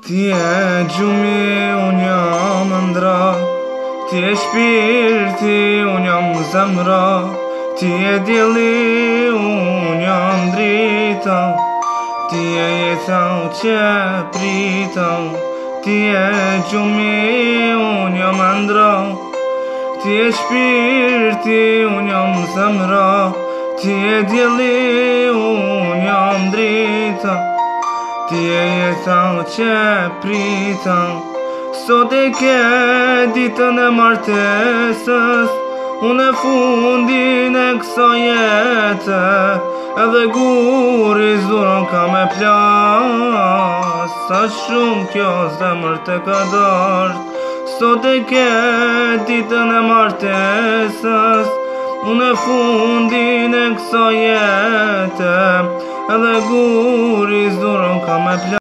Ti e gjumi, unë jam ëndra. Ti e shpirti, unë jam zemra. Ti e dielli, unë jam drita. Ti e jeta që prita. Ti e gjumi, unë jam ëndra. Ti e shpirti, unë jam zemra. Ti e dielli, unë jam drita. Ti e jeta që prita. Sot e ke ditën e martesës, unë e fundin e kësa jetë, edhe guri zuron ka me plas. Sa shumë kjo zemër të ka dart. Sot e ke ditën e martesës, unë e fundin e kësa jetë, edhe guri zuron ka me plas.